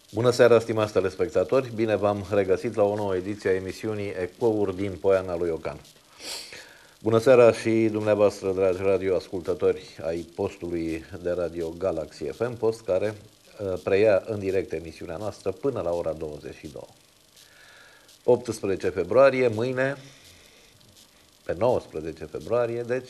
Bună seara, stimați telespectatori! Bine v-am regăsit la o nouă ediție a emisiunii Ecouri din Poiana lui Ocan. Bună seara și dumneavoastră, dragi radioascultători ai postului de radio Galaxy FM, post care preia în direct emisiunea noastră până la ora 22. 18 februarie, mâine, pe 19 februarie, deci,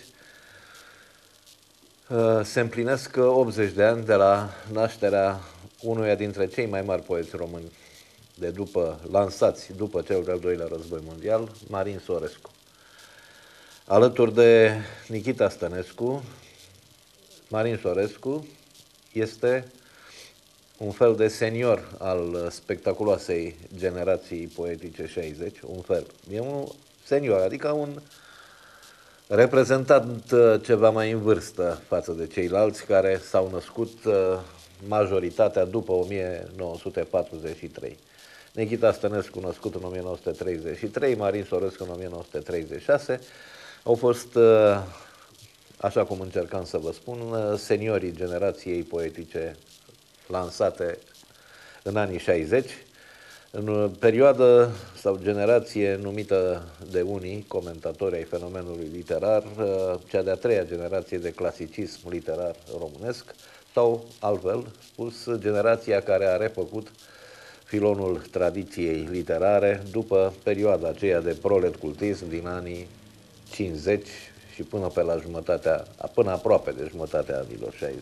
se împlinesc 80 de ani de la nașterea unuia dintre cei mai mari poeți români lansați după cel de-al doilea război mondial, Marin Sorescu. Alături de Nichita Stănescu, Marin Sorescu este un fel de senior al spectaculoasei generații poetice 60, E un senior, adică un reprezentant ceva mai în vârstă față de ceilalți care s-au născut majoritatea după 1943. Nichita Stănescu, născut în 1933, Marin Sorescu în 1936, au fost, așa cum încercam să vă spun, seniorii generației poetice lansate în anii 60, în perioadă sau generație numită de unii comentatori ai fenomenului literar, cea de-a treia generație de clasicism literar românesc, sau, altfel spus, generația care a refăcut filonul tradiției literare după perioada aceea de proletcultism din anii 50 și până aproape de jumătatea anilor 60.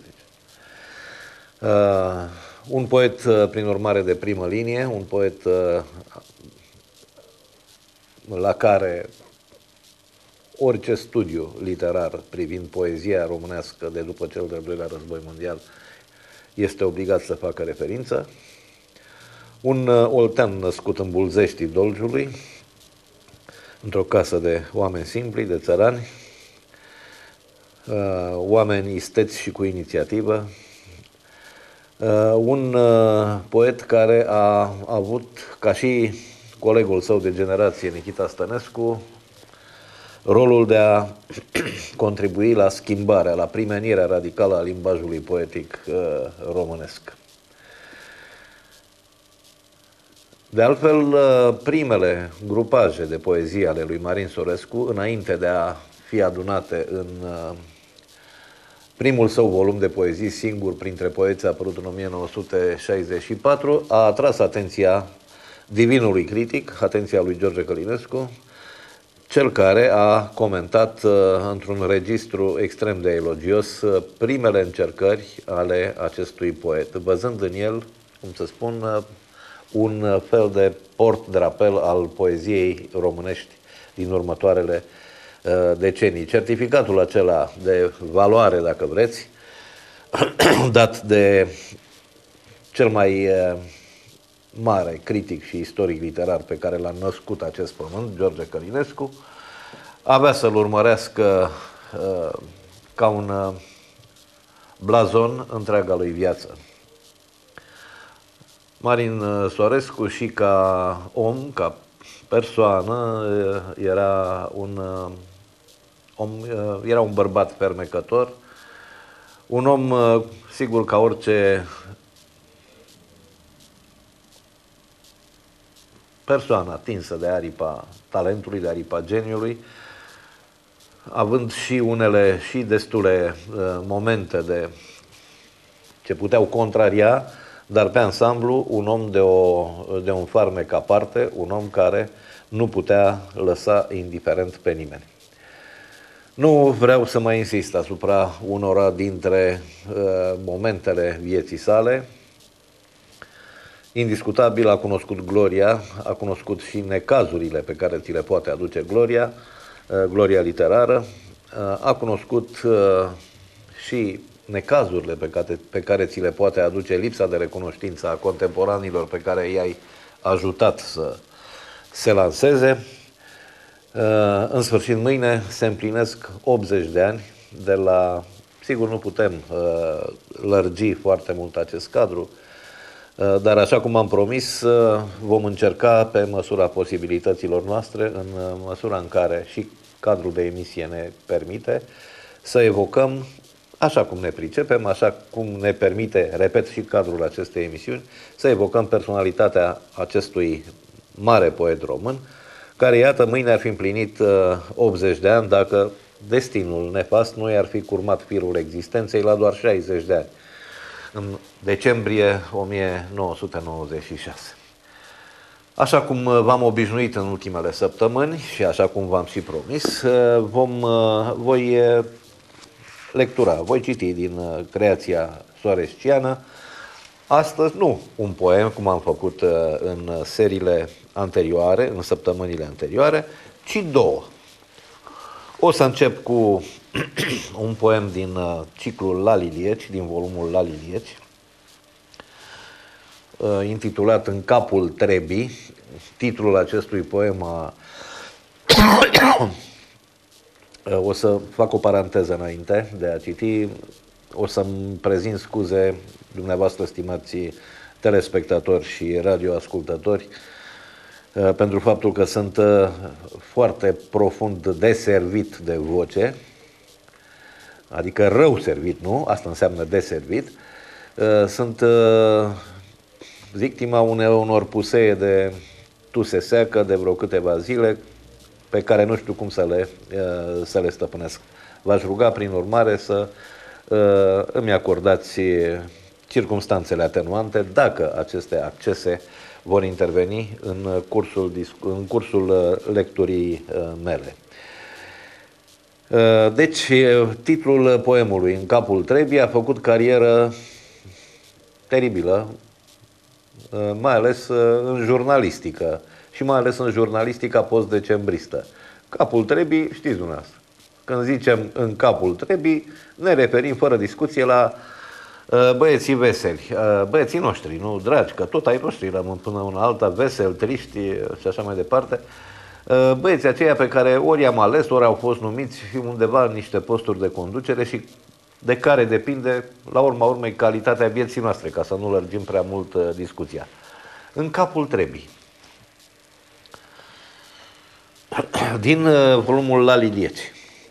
Un poet, prin urmare, de primă linie, un poet la care orice studiu literar privind poezia românească de după cel de-al doilea război mondial este obligat să facă referință. Un oltean născut în Bulzeștii Dolgiului, într-o casă de oameni simpli, de țărani, oameni isteți și cu inițiativă. Un poet care a avut, ca și colegul său de generație, Nichita Stănescu, rolul de a contribui la schimbarea, la primenirea radicală a limbajului poetic românesc. De altfel, primele grupaje de poezie ale lui Marin Sorescu, înainte de a fi adunate în primul său volum de poezii singur printre poeți apărut în 1964, a atras atenția divinului critic, atenția lui George Călinescu, cel care a comentat într-un registru extrem de elogios primele încercări ale acestui poet, văzând în el, cum să spun, un fel de port-drapel al poeziei românești din următoarele decenii. Certificatul acela de valoare, dacă vreți, dat de cel mai mare critic și istoric literar pe care l-a născut acest pământ, George Călinescu, avea să-l urmărească ca un blazon întreaga lui viață. Marin Sorescu și ca om, ca persoană, era un bărbat fermecător, un om, sigur, ca orice persoană atinsă de aripa talentului, de aripa geniului, având și destule momente ce puteau contraria, dar pe ansamblu un om de un farmec aparte, un om care nu putea lăsa indiferent pe nimeni. Nu vreau să mai insist asupra unora dintre momentele vieții sale. Indiscutabil a cunoscut gloria, a cunoscut și necazurile pe care ți le poate aduce gloria literară, a cunoscut și necazurile pe care ți le poate aduce lipsa de recunoștință a contemporanilor pe care i-ai ajutat să se lanseze. În sfârșit, mâine se împlinesc 80 de ani de la... Sigur, nu putem lărgi foarte mult acest cadru, dar așa cum am promis, vom încerca pe măsura posibilităților noastre, în măsura în care și cadrul de emisie ne permite, să evocăm așa cum ne pricepem, așa cum ne permite, repet, și cadrul acestei emisiuni, să evocăm personalitatea acestui mare poet român, care, iată, mâine ar fi împlinit 80 de ani dacă destinul nefast nu i-ar fi curmat firul existenței la doar 60 de ani, în decembrie 1996. Așa cum v-am obișnuit în ultimele săptămâni și așa cum v-am și promis, voi lectura, voi citi din creația soaresciană, astăzi nu un poem, cum am făcut în seriile anterioare, în săptămânile anterioare, ci două. O să încep cu un poem din ciclul La Lilieci, din volumul La Lilieci, intitulat În capul trebii. Titlul acestui poem o să fac o paranteză înainte de a citi. O să-mi prezint scuze dumneavoastră, stimați telespectatori și radioascultători, pentru faptul că sunt foarte profund deservit de voce, adică rău servit, nu? Asta înseamnă deservit. Sunt victima unor pusee de tuse seacă de vreo câteva zile, pe care nu știu cum să le stăpânesc. V-aș ruga, prin urmare, să îmi acordați circumstanțele atenuante dacă aceste accese vor interveni în cursul lecturii mele. Deci, titlul poemului În capul trebii a făcut carieră teribilă, mai ales în jurnalistică și mai ales în jurnalistica post-decembristă. Capul trebii, știți dumneavoastră, când zicem în capul trebii, ne referim fără discuție la băieții veseli, băieții noștri, nu dragi, că tot ai noștri rămân până una alta, veseli, triști și așa mai departe. Băieții aceia pe care ori i-am ales, ori au fost numiți undeva în niște posturi de conducere și de care depinde, la urma urmei, calitatea vieții noastre, ca să nu lărgim prea mult discuția. În capul trebii. Din volumul La Lilieci.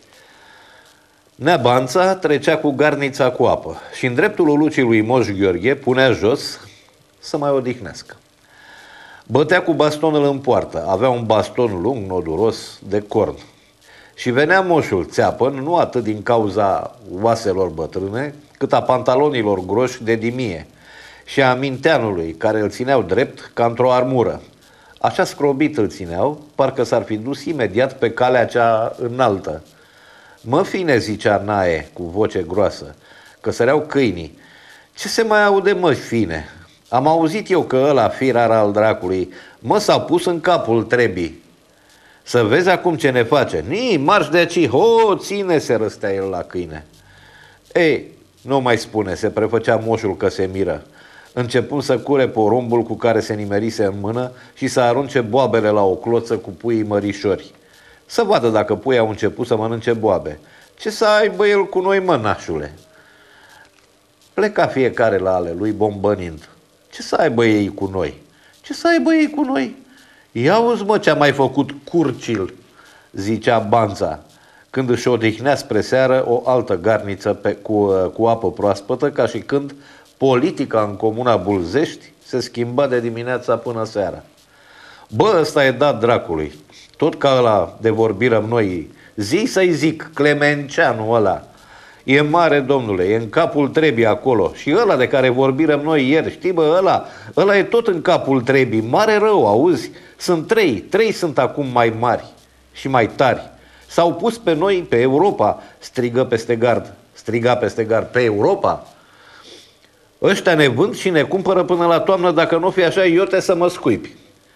Neabanța trecea cu garnița cu apă și în dreptul lucii lui Moș Gheorghe punea jos să mai odihnească. Bătea cu bastonul în poartă, avea un baston lung, noduros, de corn. Și venea moșul țeapăn, nu atât din cauza oaselor bătrâne, cât a pantalonilor groși de dimie și a minteanului, care îl țineau drept ca într-o armură. Așa scrobit îl țineau, parcă s-ar fi dus imediat pe calea cea înaltă. Mă fine, zicea Nae cu voce groasă, că săreau câinii. Ce se mai aude, mă fine? Am auzit eu că ăla, firar al dracului, mă s-a pus în capul trebii. Să vezi acum ce ne face. Nii, marș de aici, ho, ține, se răstea el la câine. Ei, nu mai spune, se prefăcea moșul că se miră. Începând să cure porumbul cu care se nimerise în mână și să arunce boabele la o cloță cu puii mărișori. Să vadă dacă puii au început să mănânce boabe. Ce să aibă el cu noi, mă, nașule? Pleca fiecare la ale lui, bombănind. Ce să aibă ei cu noi? Ce să aibă ei cu noi? Ia uzi, mă, ce-a mai făcut Curcil, zicea Banța, când își odihnea spre seară o altă garniță cu apă proaspătă, ca și când politica în comuna Bulzești se schimba de dimineața până seara. Bă, ăsta e dat dracului, tot ca ăla de vorbirăm noi, zi să-i zic, Clemenceanu ăla, e mare, domnule, e în capul trebii acolo. Și ăla de care vorbirăm noi ieri, știi, bă, ăla e tot în capul trebii, mare rău, auzi? Sunt trei sunt acum mai mari și mai tari. S-au pus pe noi, pe Europa, striga peste gard, pe Europa? Ăștia ne vând și ne cumpără până la toamnă, dacă nu fi așa, iote să mă scuipi.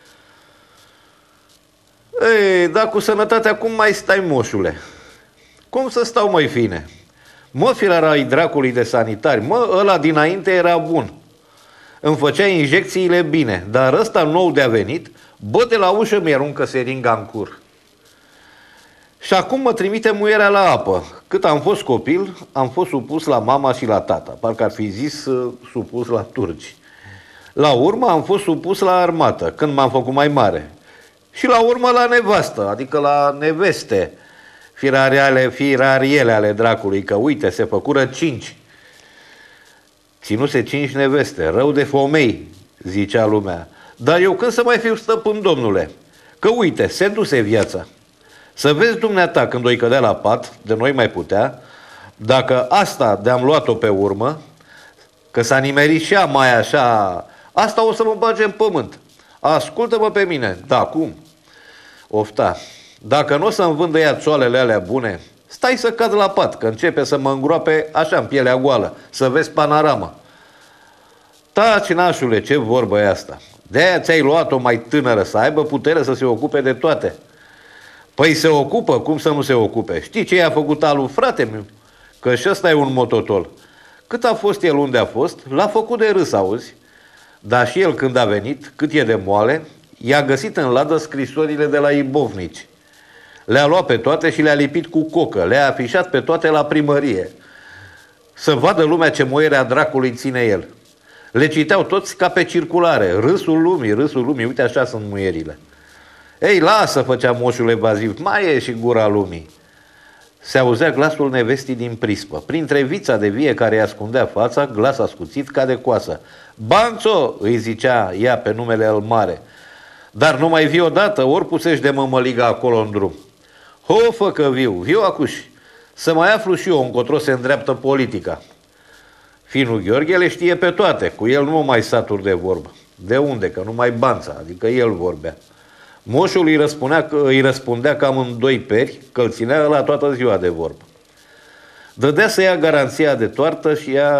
Ei, dar cu sănătatea cum mai stai, moșule? Cum să stau, măi fine? Mă, filara-i dracului de sanitari, mă, ăla dinainte era bun. Îmi făcea injecțiile bine, dar ăsta nou de-a venit, bă, de la ușă mi-aruncă seringa în cur. Și acum mă trimite muierea la apă. Cât am fost copil, am fost supus la mama și la tata, parcă ar fi zis supus la turci. La urmă am fost supus la armată, când m-am făcut mai mare. Și la urmă la nevastă, adică la neveste, firariele ale dracului, că uite, se făcură 5. Ținuse 5 neveste, rău de fomei, zicea lumea. Dar eu când să mai fiu stăpân, domnule? Că uite, se duse viața. Să vezi dumneata când o-i cădea la pat, de noi mai putea, dacă asta de-am luat-o pe urmă, că s-a nimerit și ea mai așa, asta o să mă bage în pământ. Ascultă-mă pe mine. Da, cum? Ofta. Dacă nu o să-mi vândă ea țoalele alea bune, stai să cad la pat, că începe să mă îngroape așa în pielea goală, să vezi panorama. Taci, nașule, ce vorbă e asta? De-aia ți-ai luat-o mai tânără, să aibă putere să se ocupe de toate. Păi se ocupă, cum să nu se ocupe? Știi ce i-a făcut alu, frate meu? Că și ăsta e un mototol. Cât a fost el unde a fost, l-a făcut de râs, auzi? Dar și el când a venit, cât e de moale, i-a găsit în ladă scrisorile de la ibovnici. Le-a luat pe toate și le-a lipit cu cocă, le-a afișat pe toate la primărie. Să vadă lumea ce moierea dracului ține el. Le citeau toți ca pe circulare. Râsul lumii, uite așa sunt muierile. Ei, lasă, făcea moșul evaziv, mai e și gura lumii. Se auzea glasul nevestii din prispă. Printre vița de vie care îi ascundea fața, glas ascuțit ca de coasă. Banțo, îi zicea ea pe numele el mare. Dar nu mai vii odată, ori pusești de mămăliga acolo în drum. Ho, fă că viu acuși. Să mai aflu și eu încotro se îndreaptă politica. Finul Gheorghe le știe pe toate, cu el nu mă mai saturi de vorbă. De unde? Că numai Banța, adică el vorbea. Moșul îi răspundea cam în 2 peri, că îl ținea la toată ziua de vorbă. Dădea să ia garanția de toartă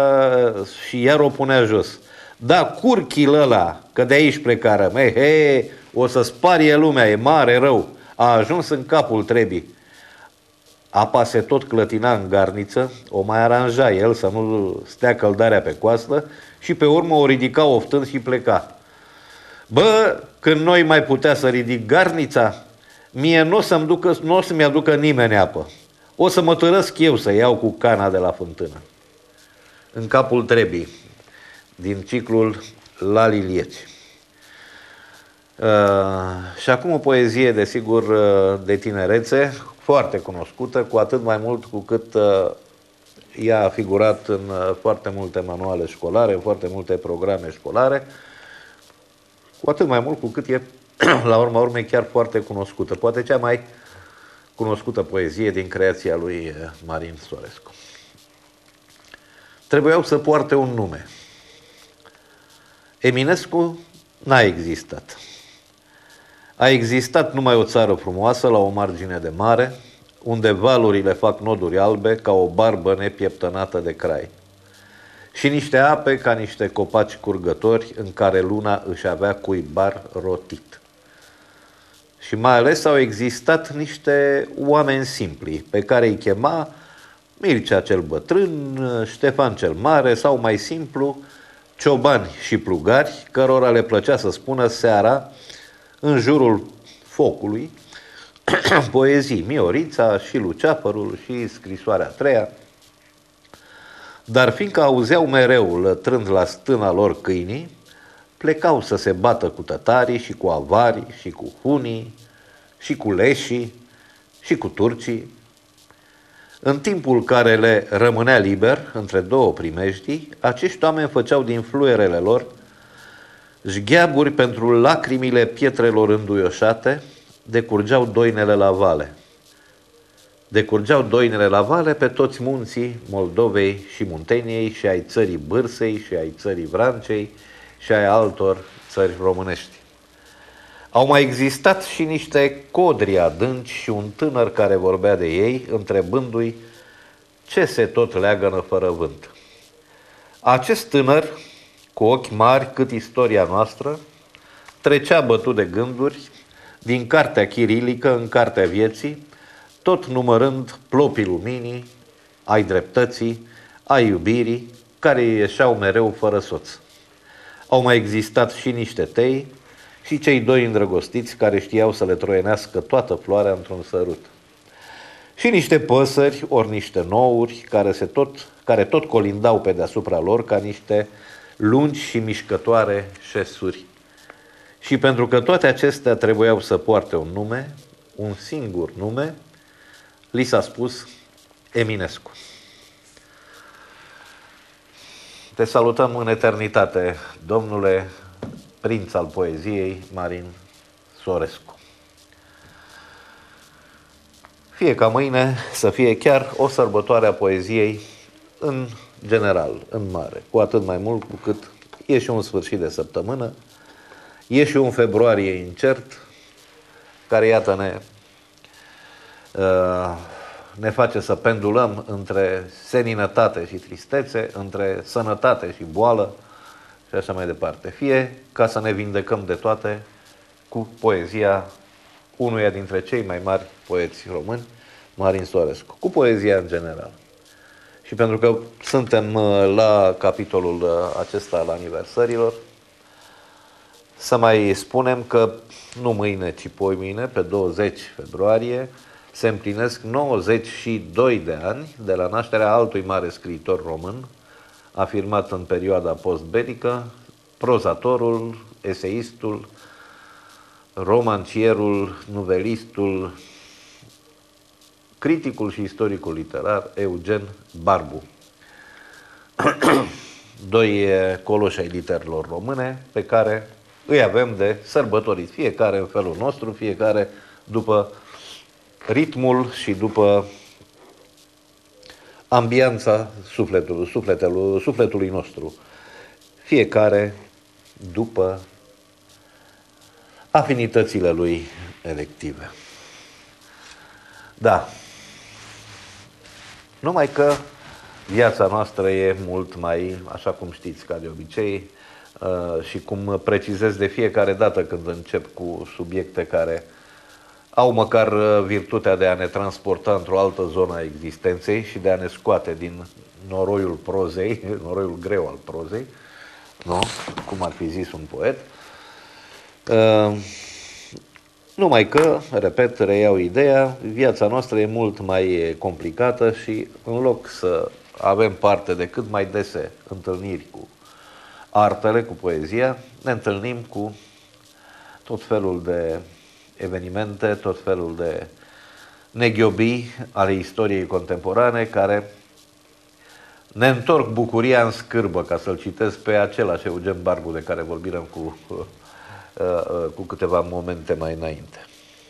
și iar o punea jos. Da, curchil ăla, că de aici plecară, o să sparie lumea, e mare rău. A ajuns în capul trebii. Apa se tot clătina în garniță, o mai aranja el să nu stea căldarea pe coastă și pe urmă o ridica oftând și pleca. Bă, când noi mai putea să ridic garnița, mie nu o să-mi aducă nimeni apă. O să mă târăsc eu să iau cu cana de la fântână. În capul trebii, din ciclul La Lilieci. Și acum o poezie, desigur, de tinerețe, foarte cunoscută, cu atât mai mult cu cât ea a figurat în foarte multe manuale școlare, în foarte multe programe școlare, cu atât mai mult cu cât e, la urma urmei, chiar foarte cunoscută. Poate cea mai cunoscută poezie din creația lui Marin Storescu. Trebuiau să poarte un nume. Eminescu n-a existat. A existat numai o țară frumoasă la o margine de mare, unde valurile fac noduri albe ca o barbă nepieptănată de crai. Și niște ape ca niște copaci curgători în care luna își avea cuibar rotit. Și mai ales au existat niște oameni simpli, pe care îi chema Mircea cel bătrân, Ștefan cel mare sau mai simplu, ciobani și plugari, cărora le plăcea să spună seara, în jurul focului, poezii, Miorița și Luceafărul și Scrisoarea a treia. Dar fiindcă auzeau mereu, lătrând la stâna lor câinii, plecau să se bată cu tătarii și cu avarii și cu hunii și cu leșii și cu turcii. În timpul care le rămânea liber, între două primejdii, acești oameni făceau din fluierele lor jgheaburi pentru lacrimile pietrelor înduioșate, decurgeau doinele la vale. Decurgeau doinele la vale pe toți munții Moldovei și Munteniei și ai țării Bârsei și ai țării Vrancei și ai altor țări românești. Au mai existat și niște codri adânci și un tânăr care vorbea de ei, întrebându-i ce se tot leagănă fără vânt. Acest tânăr, cu ochi mari cât istoria noastră, trecea bătut de gânduri din cartea chirilică în cartea vieții, tot numărând plopii luminii, ai dreptății, ai iubirii, care ieșeau mereu fără soț. Au mai existat și niște tei și cei doi îndrăgostiți care știau să le troienească toată floarea într-un sărut. Și niște păsări, ori niște nouri, care tot colindau pe deasupra lor ca niște lungi și mișcătoare șesuri. Și pentru că toate acestea trebuiau să poarte un nume, un singur nume, li s-a spus Eminescu. Te salutăm în eternitate, domnule prinț al poeziei, Marin Sorescu. Fie ca mâine să fie chiar o sărbătoare a poeziei în general, în mare, cu atât mai mult cu cât e și un sfârșit de săptămână, e și un februarie incert, care, iată, ne face să pendulăm între seninătate și tristețe, între sănătate și boală și așa mai departe. Fie ca să ne vindecăm de toate cu poezia unuia dintre cei mai mari poeți români, Marin Sorescu, cu poezia în general. Și pentru că suntem la capitolul acesta al aniversărilor, să mai spunem că nu mâine, ci poimâine, pe 20 februarie, se împlinesc 92 de ani de la nașterea altui mare scriitor român, afirmat în perioada postbelică, prozatorul, eseistul, romancierul, nuvelistul, criticul și istoricul literar Eugen Barbu. Doi coloși ai literelor române pe care îi avem de sărbătorit, fiecare în felul nostru, fiecare după ritmul și după ambianța sufletului nostru, fiecare după afinitățile lui elective. Da. Numai că viața noastră e mult mai, așa cum știți, ca de obicei, și cum precizez de fiecare dată când încep cu subiecte care au măcar virtutea de a ne transporta într-o altă zonă a existenței și de a ne scoate din noroiul prozei, noroiul greu al prozei, nu? Cum ar fi zis un poet. Numai că, repet, reiau ideea, viața noastră e mult mai complicată și în loc să avem parte de cât mai dese întâlniri cu artele, cu poezia, ne întâlnim cu tot felul de evenimente, tot felul de neghiobii ale istoriei contemporane care ne întorc bucuria în scârbă, ca să-l citesc pe același Eugen Barbu de care vorbim cu câteva momente mai înainte.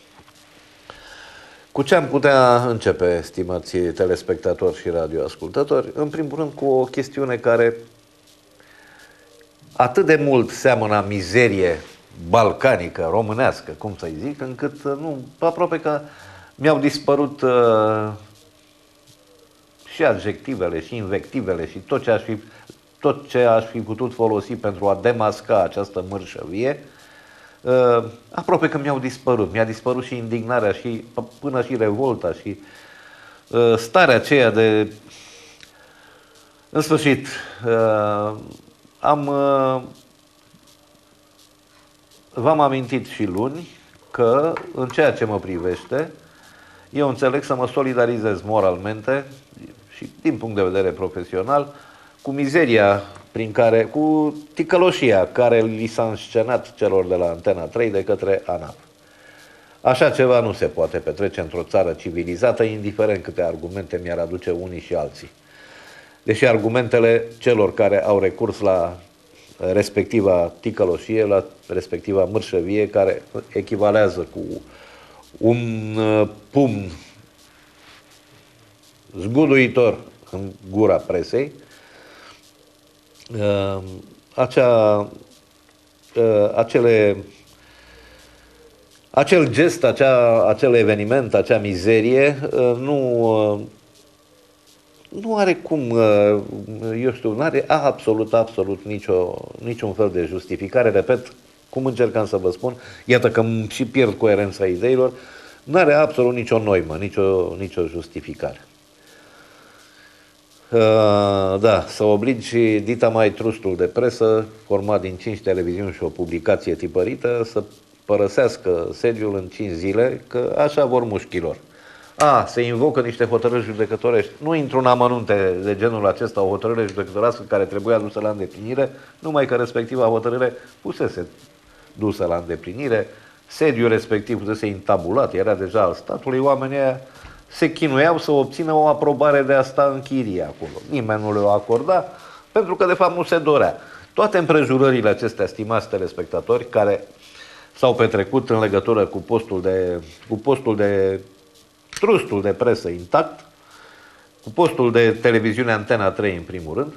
Cu ce am putea începe, stimați telespectatori și radioascultători? În primul rând cu o chestiune care atât de mult seamănă a mizerie balcanică, românească, cum să-i zic, încât aproape că mi-au dispărut și adjectivele, și invectivele, și tot ce aș fi putut folosi pentru a demasca această mărșăvie, aproape că mi-au dispărut. Mi-a dispărut și indignarea, și până și revolta, și starea aceea de... În sfârșit, v-am amintit și luni că, în ceea ce mă privește, eu înțeleg să mă solidarizez moralmente și din punct de vedere profesional cu mizeria cu ticăloșia care li s-a înscenat celor de la Antena 3 de către ANAF. Așa ceva nu se poate petrece într-o țară civilizată, indiferent câte argumente mi-ar aduce unii și alții. Deși argumentele celor care au recurs la respectiva ticăloșie, la respectiva mărșăvie, care echivalează cu un pumn zguduitor în gura presei, acel gest, acel eveniment, acea mizerie nu are cum, eu știu, nu are absolut niciun fel de justificare. Repet, cum încercam să vă spun, iată că și pierd coerența ideilor, nu are absolut nicio noimă, nicio justificare. Da, să obligi dita mai trustul de presă, format din 5 televiziuni și o publicație tipărită, să părăsească sediul în 5 zile, că așa vor mușchilor. Se invocă niște hotărâri judecătorești. Nu intru în amănunte de genul acesta, o hotărâre judecătorească care trebuia dusă la îndeplinire, numai că respectiva hotărâre fusese dusă la îndeplinire, sediul respectiv fusese intabulat, era deja al statului, oamenii aia se chinuiau să obțină o aprobare de a sta în chirie acolo. Nimeni nu le-o acorda, pentru că de fapt nu se dorea. Toate împrejurările acestea, stimați telespectatori, care s-au petrecut în legătură cu postul de trustul de presă intact, cu postul de televiziune Antena 3 în primul rând,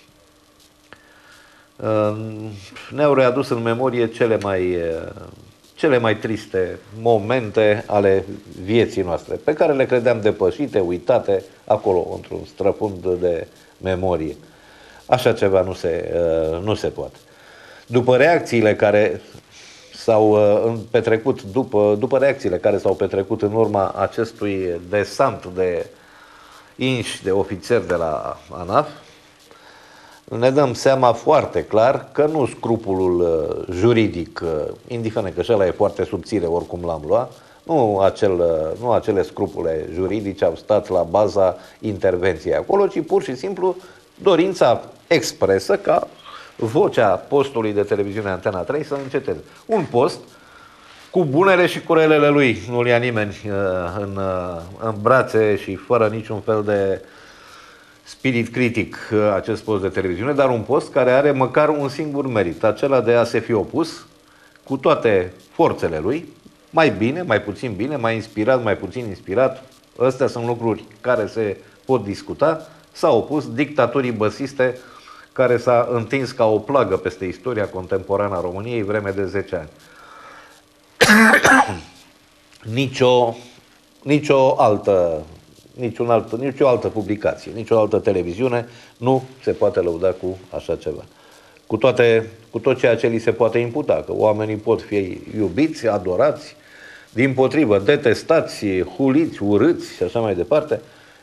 ne-au readus în memorie cele mai triste momente ale vieții noastre, pe care le credeam depășite, uitate, acolo, într-un străfund de memorie. Așa ceva nu se poate. După reacțiile care s-au petrecut, după reacțiile care s-au petrecut în urma acestui desant de inși, de ofițeri de la ANAF, ne dăm seama foarte clar că nu scrupulul juridic, indiferent că ăla e foarte subțire, oricum l-am luat, nu acele scrupule juridice au stat la baza intervenției acolo, ci pur și simplu dorința expresă ca vocea postului de televiziune Antena 3 să înceteze. Un post cu bunele și cu relele lui, nu-l ia nimeni în brațe și fără niciun fel de spirit critic acest post de televiziune, dar un post care are măcar un singur merit, acela de a se fi opus cu toate forțele lui, mai bine, mai inspirat, mai puțin inspirat, astea sunt lucruri care se pot discuta, s-a opus dictaturii băsiste care s-a întins ca o plagă peste istoria contemporană a României vreme de 10 ani. Nicio altă publicație, nicio altă televiziune nu se poate lăuda cu așa ceva. Cu tot ceea ce li se poate imputa, că oamenii pot fi iubiți, adorați, dimpotrivă, detestați, huliți, urâți și așa mai departe,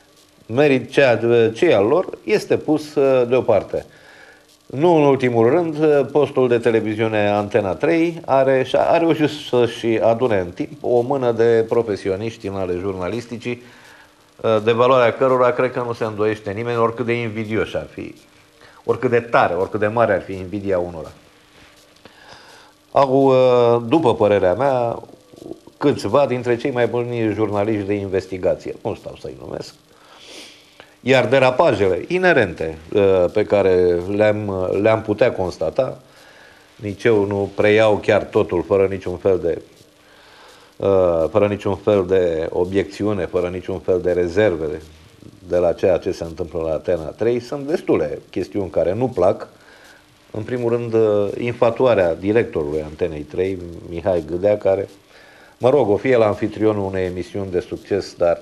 ce al lor este pus deoparte. Nu în ultimul rând, postul de televiziune Antena 3 a reușit să-și adune în timp o mână de profesioniști în ale jurnalisticii, de valoarea cărora cred că nu se îndoiește nimeni, oricât de invidioși ar fi, oricât de tare, oricât de mare ar fi invidia unora. Au, după părerea mea, câțiva dintre cei mai buni jurnaliști de investigație, nu stau să-i numesc, iar derapajele inerente pe care le-am putea constata, nici eu nu preiau chiar totul fără niciun fel de obiecțiune, fără niciun fel de rezerve de la ceea ce se întâmplă la Antena 3, sunt destule chestiuni care nu plac. În primul rând, infatuarea directorului Antenei 3, Mihai Gâdea, care, mă rog, o fi el anfitrionul unei emisiuni de succes, dar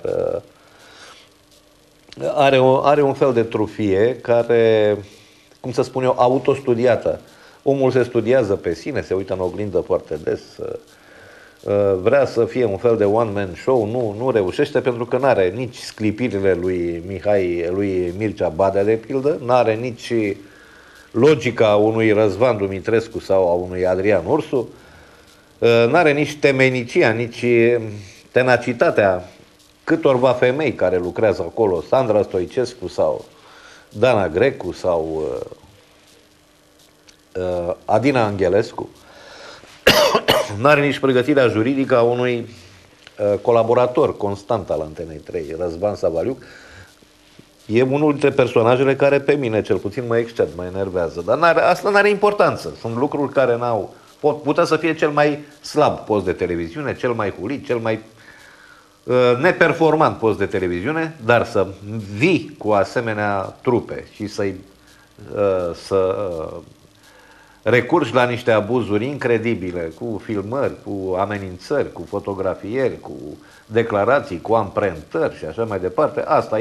are un fel de trufie care, cum să spun eu, autostudiată. Omul se studiază pe sine, se uită în oglindă foarte des, vrea să fie un fel de one-man show, nu reușește pentru că nu are nici sclipirile lui Mircea Badea, de pildă, nu are nici logica unui Răzvan Dumitrescu sau a unui Adrian Ursu, nu are nici temenicia, nici tenacitatea câtorva femei care lucrează acolo, Sandra Stoicescu sau Dana Grecu sau Adina Anghelescu. Nu are nici pregătirea juridică a unui colaborator constant al Antenei 3, Răzvan Savaliuc. E unul dintre personajele care pe mine cel puțin mă exced, mă enervează. Dar asta nu are importanță. Sunt lucruri care pot putea să fie cel mai slab post de televiziune, cel mai hulit, cel mai neperformant post de televiziune, dar să vii cu asemenea trupe și să recurgi la niște abuzuri incredibile, cu filmări, cu amenințări, cu fotografieri, cu declarații, cu amprentări și așa mai departe, asta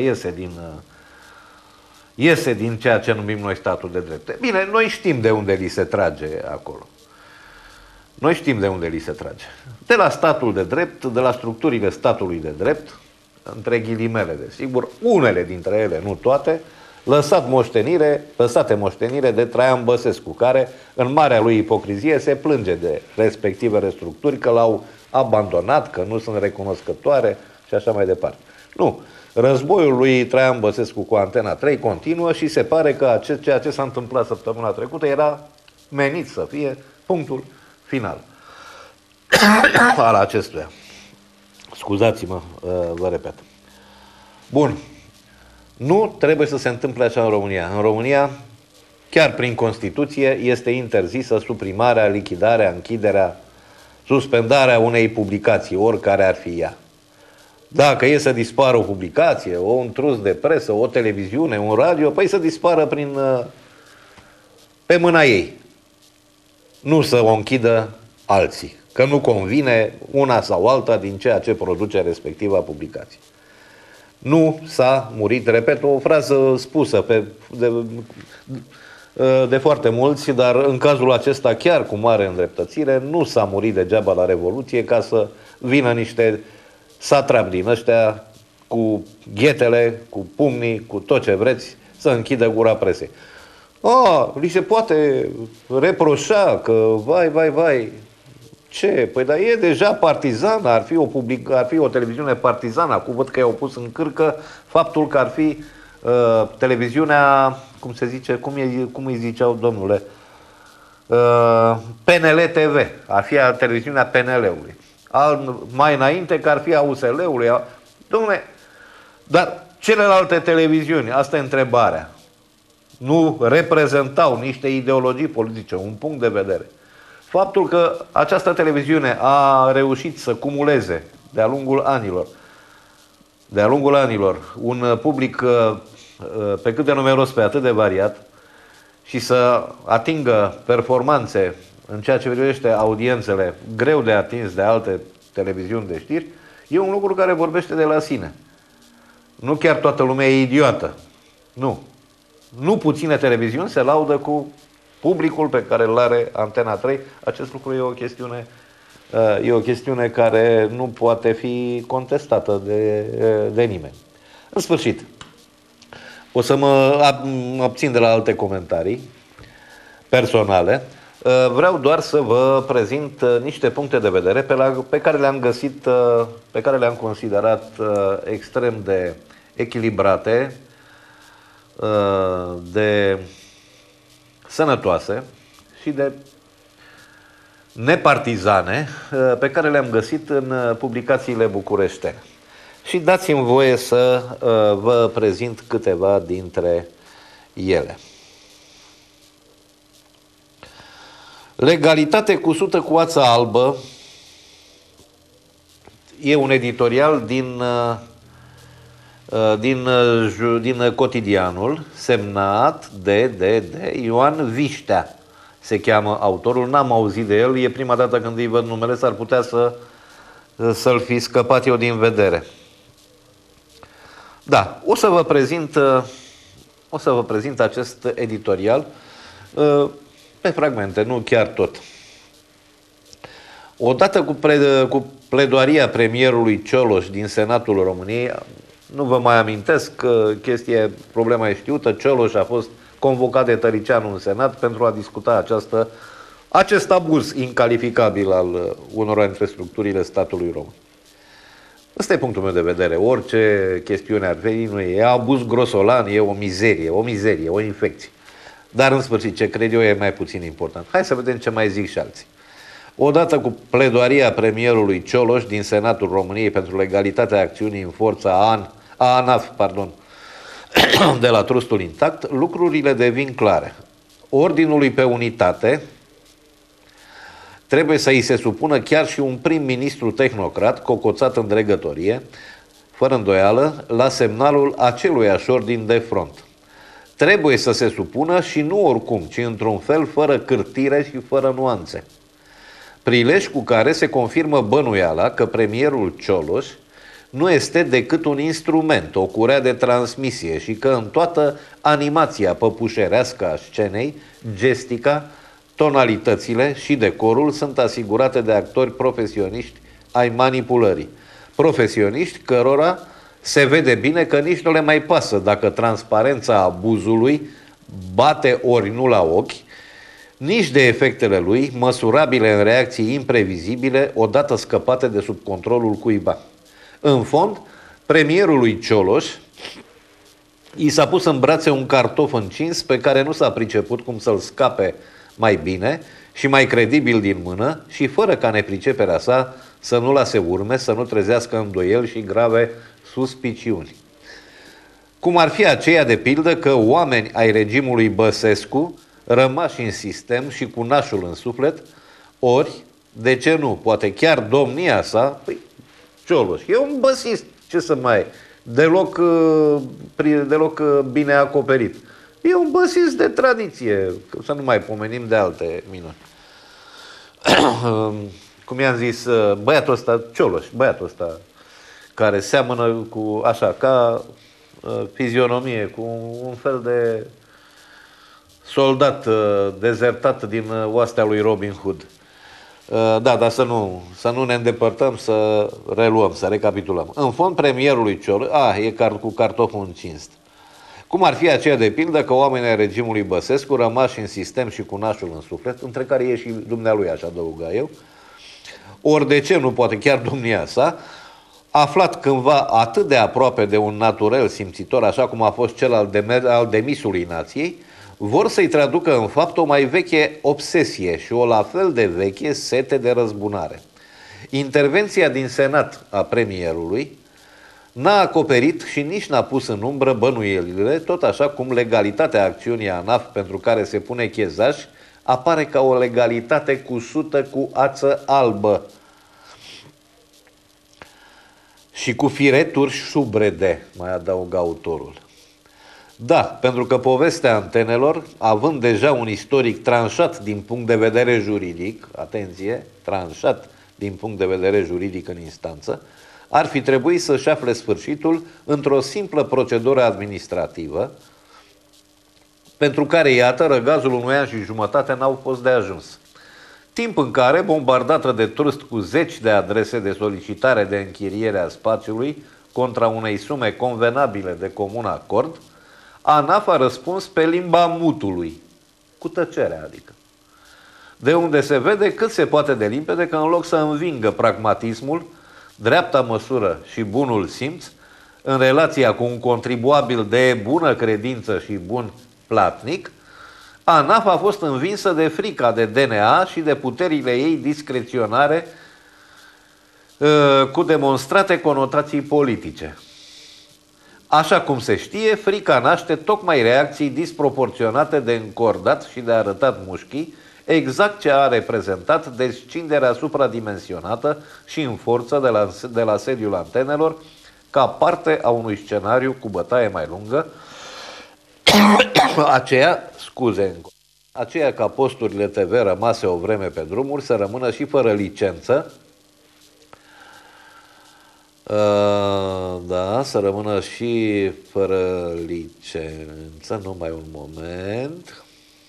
iese din ceea ce numim noi statul de drept. Bine, noi știm de unde li se trage acolo. Noi știm de unde li se trage. De la statul de drept, de la structurile statului de drept, între ghilimele, desigur, unele dintre ele, nu toate, lăsate moștenire de Traian Băsescu, care, în marea lui ipocrizie, se plânge de respectivele structuri că l-au abandonat, că nu sunt recunoscătoare și așa mai departe. Nu. Războiul lui Traian Băsescu cu Antena 3 continuă și se pare că ceea ce s-a întâmplat săptămâna trecută era menit să fie punctul final al acestuia. Scuzați-mă, vă repet. Bun. Nu trebuie să se întâmple așa în România. În România, chiar prin Constituție, este interzisă suprimarea, lichidarea, închiderea, suspendarea unei publicații, oricare ar fi ea. Dacă e să dispară o publicație, un trus de presă, o televiziune, un radio, păi să dispară pe mâna ei. Nu să o închidă alții, că nu convine una sau alta din ceea ce produce respectiva publicație. Nu s-a murit, repet, o frază spusă de foarte mulți, dar în cazul acesta chiar cu mare îndreptățire, nu s-a murit degeaba la Revoluție ca să vină niște satrapi din ăștia cu ghetele, cu pumnii, cu tot ce vreți, să închidă gura presei. Li se poate reproșa că vai, ce? Păi dar e deja partizană, ar fi o televiziune partizană. Acum văd că i-au pus în cârcă faptul că ar fi televiziunea, cum se zice, cum îi ziceau, domnule, PNL TV, ar fi televiziunea PNL-ului. Mai înainte că ar fi a USL-ului. Domnule, dar celelalte televiziuni, asta e întrebarea, nu reprezentau niște ideologii politice, un punct de vedere. Faptul că această televiziune a reușit să cumuleze de-a lungul anilor un public pe cât de numeros, pe atât de variat și să atingă performanțe în ceea ce privește audiențele greu de atins de alte televiziuni de știri, e un lucru care vorbește de la sine. Nu chiar toată lumea e idiotă. Nu. Nu puține televiziuni se laudă cu publicul pe care îl are Antena 3. Acest lucru e o chestiune care nu poate fi contestată de nimeni. În sfârșit, o să mă abțin de la alte comentarii personale. Vreau doar să vă prezint niște puncte de vedere pe care le-am găsit, pe care le-am considerat extrem de echilibrate, de sănătoase și de nepartizane, pe care le-am găsit în publicațiile bucureștene. Și dați-mi voie să vă prezint câteva dintre ele. Legalitate cusută cu ață albă e un editorial din Cotidianul, semnat de Ioan Viștea. Se cheamă autorul, n-am auzit de el, e prima dată când îi văd numele, s-ar putea să-l fi scăpat eu din vedere. Da, o să vă prezint acest editorial pe fragmente, nu chiar tot. Odată cu pledoaria premierului Cioloș din Senatul României, nu vă mai amintesc că problema e știută, Cioloș a fost convocat de Tăricianu în Senat pentru a discuta acest abuz incalificabil al unora dintre structurile statului român. Ăsta e punctul meu de vedere. Orice chestiune ar fi, nu e abuz grosolan, e o mizerie, o infecție. Dar, în sfârșit, ce cred eu e mai puțin important. Hai să vedem ce mai zic și alții. Odată cu pledoaria premierului Cioloș din Senatul României pentru legalitatea acțiunii în forță a ANAF, de la Trustul Intact, lucrurile devin clare. Ordinului pe unitate trebuie să îi se supună chiar și un prim-ministru tehnocrat cocoțat în dregătorie, fără îndoială, la semnalul aceluiași ordin de front. Trebuie să se supună și nu oricum, ci într-un fel fără cârtire și fără nuanțe. Prilej cu care se confirmă bănuiala că premierul Cioloș nu este decât un instrument, o curea de transmisie și că în toată animația păpușerească a scenei, gestica, tonalitățile și decorul sunt asigurate de actori profesioniști ai manipulării. Profesioniști cărora se vede bine că nici nu le mai pasă dacă transparența abuzului bate ori nu la ochi, nici de efectele lui, măsurabile în reacții imprevizibile, odată scăpate de sub controlul cuiva. În fond, premierului Cioloș i s-a pus în brațe un cartof încins pe care nu s-a priceput cum să-l scape mai bine și mai credibil din mână și fără ca nepriceperea sa să nu lase urme, să nu trezească îndoieli și grave suspiciuni. cum ar fi aceea de pildă că oameni ai regimului Băsescu, rămași în sistem și cu nașul în suflet, ori, de ce nu, poate chiar domnia sa, păi, Cioloș, e un băsist, ce să mai, deloc bine acoperit. E un băsist de tradiție, să nu mai pomenim de alte minuni. Cum i-am zis, băiatul ăsta, Cioloș, băiatul ăsta, care seamănă cu, așa, ca fizionomie, cu un fel de soldat dezertat din oastea lui Robin Hood. Da, dar să nu ne îndepărtăm, să reluăm, să recapitulăm. În fond, premierului Cioloș, e cu cartoful încins. Cum ar fi aceea de pildă că oamenii ai regimului Băsescu, rămași în sistem și cu nașul în suflet, între care e și dumnealui, aș adăuga eu, ori de ce nu, poate chiar domnia sa, aflat cândva atât de aproape de un naturel simțitor, așa cum a fost cel al demisului nației, vor să-i traducă în fapt o mai veche obsesie și o la fel de veche sete de răzbunare. Intervenția din Senat a premierului n-a acoperit și nici n-a pus în umbră bănuielile, tot așa cum legalitatea acțiunii ANAF pentru care se pune chezaj apare ca o legalitate cusută cu ață albă și cu fireturi șubrede, mai adaugă autorul. Da, pentru că povestea antenelor, având deja un istoric tranșat din punct de vedere juridic, atenție, tranșat din punct de vedere juridic în instanță, ar fi trebuit să-și afle sfârșitul într-o simplă procedură administrativă, pentru care, iată, răgazul unui an și jumătate n-au fost de ajuns. Timp în care, bombardată de trust cu zeci de adrese de solicitare de închiriere a spațiului contra unei sume convenabile de comun acord, ANAF a răspuns pe limba mutului, cu tăcerea adică. De unde se vede cât se poate de limpede că în loc să învingă pragmatismul, dreapta măsură și bunul simț, în relația cu un contribuabil de bună credință și bun platnic, ANAF a fost învinsă de frica de DNA și de puterile ei discreționare cu demonstrate conotații politice. Așa cum se știe, frica naște tocmai reacții disproporționate de încordat și de arătat mușchii, exact ce a reprezentat descinderea supradimensionată și în forță de la sediul antenelor, ca parte a unui scenariu cu bătaie mai lungă, aceea ca posturile TV rămase o vreme pe drumuri să rămână și fără licență, da, să rămână și fără licență, numai un moment.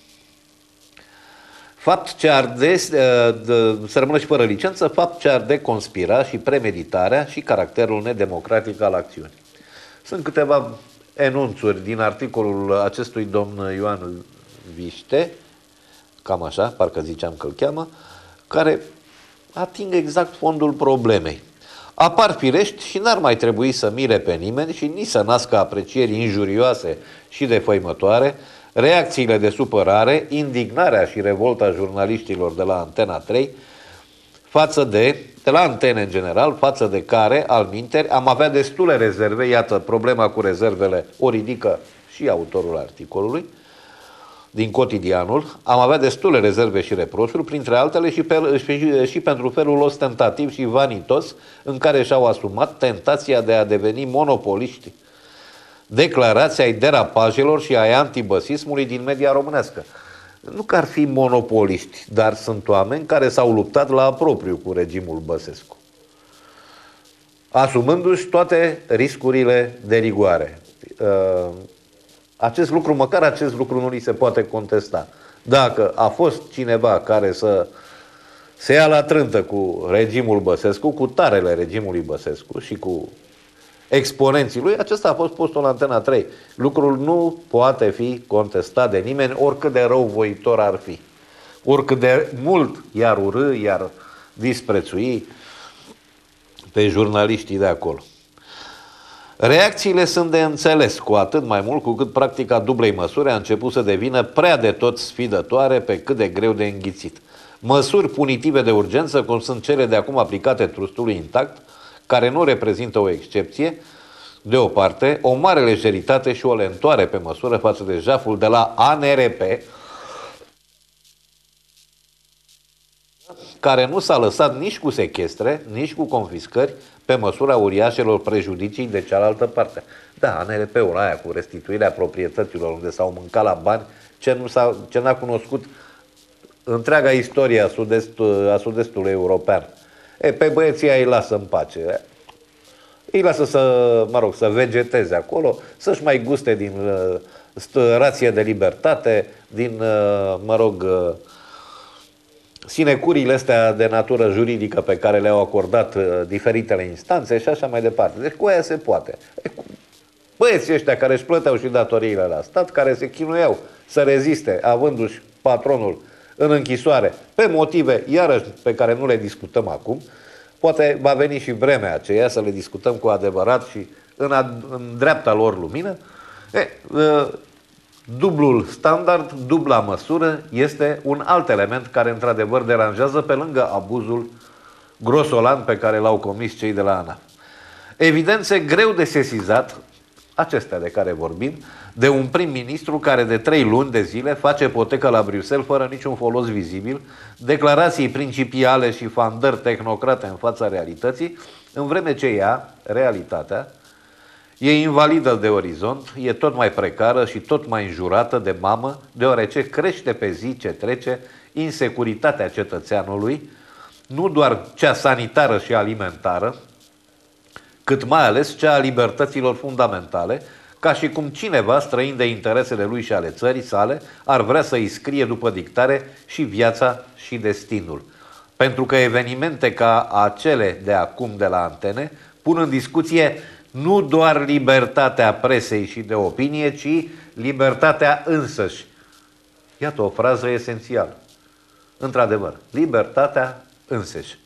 Să rămână și fără licență, fapt ce ar deconspira și premeditarea și caracterul nedemocratic al acțiunii. Sunt câteva enunțuri din articolul acestui domn Ioan Viște, cam așa, parcă ziceam că îl cheamă, care ating exact fondul problemei. Apar firești și n-ar mai trebui să mire pe nimeni și nici să nască aprecieri injurioase și defăimătoare reacțiile de supărare, indignarea și revolta jurnaliștilor de la Antena 3 de la antene în general, față de care, alminteri, am avea destule rezerve, iată, problema cu rezervele o ridică și autorul articolului, din Cotidianul, am avea destule rezerve și reproșuri, printre altele și pentru felul ostentativ și vanitos în care și-au asumat tentația de a deveni monopoliști, declarația ai derapajelor și ai antibăsismului din media românească. Nu că ar fi monopoliști, dar sunt oameni care s-au luptat la propriu cu regimul Băsescu, asumându-și toate riscurile de rigoare. Măcar acest lucru nu li se poate contesta. Dacă a fost cineva care să se ia la trântă cu regimul Băsescu, cu tarele regimului Băsescu și cu exponenții lui, acesta a fost postul la Antena 3. Lucrul nu poate fi contestat de nimeni, oricât de răuvoitor ar fi. Oricât de mult i-ar urâ, i-ar disprețui pe jurnaliștii de acolo. Reacțiile sunt de înțeles, cu atât mai mult cu cât practica dublei măsuri a început să devină prea de tot sfidătoare, pe cât de greu de înghițit. Măsuri punitive de urgență, cum sunt cele de acum aplicate trustului intact, care nu reprezintă o excepție, de o parte, o mare lejeritate și o lentoare pe măsură față de jaful de la ANRP, care nu s-a lăsat nici cu sechestre, nici cu confiscări, pe măsura uriașelor prejudicii de cealaltă parte. Da, ANRP-ul aia cu restituirea proprietăților, unde s-au mâncat la bani, ce n-a cunoscut întreaga istorie a sud-estului european. Pe băieții îi lasă în pace. Îi lasă să vegeteze acolo, să-și mai guste din rație de libertate, din, sinecurile astea de natură juridică pe care le-au acordat diferitele instanțe și așa mai departe. Deci cu aia se poate. Băieții ăștia care își plăteau și datoriile la stat, care se chinuiau să reziste, avându-și patronul în închisoare, pe motive, iarăși, pe care nu le discutăm acum, poate va veni și vremea aceea să le discutăm cu adevărat și în dreapta lor lumină. Dublul standard, dubla măsură, este un alt element care într-adevăr deranjează pe lângă abuzul grosolan pe care l-au comis cei de la ANAF. Evidențe greu de sesizat, acestea de care vorbim, de un prim-ministru care de 3 luni de zile face potecă la Bruxelles fără niciun folos vizibil, declarații principiale și fandări tehnocrate în fața realității, în vreme ce ea, realitatea, e invalidă de orizont, e tot mai precară și tot mai înjurată de mamă, deoarece crește pe zi ce trece insecuritatea cetățeanului, nu doar cea sanitară și alimentară, cât mai ales cea a libertăților fundamentale, ca și cum cineva, străin de interesele lui și ale țării sale, ar vrea să îi scrie după dictare și viața și destinul. Pentru că evenimente ca acele de acum de la antene pun în discuție nu doar libertatea presei și de opinie, ci libertatea însăși. Iată o frază esențială. Într-adevăr, libertatea însăși.